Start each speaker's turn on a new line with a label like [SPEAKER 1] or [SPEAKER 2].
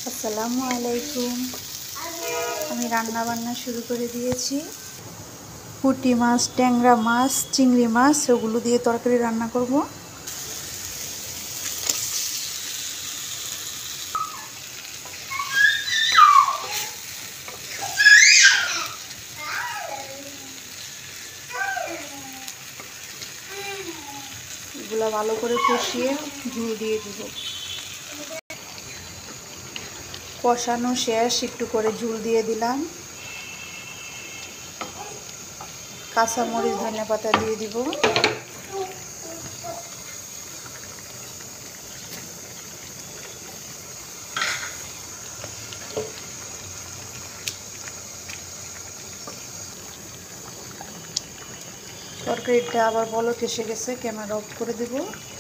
[SPEAKER 1] আসসালামু আলাইকুম। আমি রান্না বান্না শুরু করে দিয়েছি। পুঁটি মাছ, ট্যাংরা মাছ, চিংড়ি মাছ ওগুলো দিয়ে তরকারি রান্না করব। এগুলো ভালো করে কষিয়ে ঝোল দিয়ে দিব। কষানো শেষ, একটু করে ঝোল দিয়ে দিলাম। কাঁচামরিচ, ধনেপাতা দিয়ে দিব। তরকারিটা আবার বলক এসে গেছে, ক্যামেরা অফ করে দেব।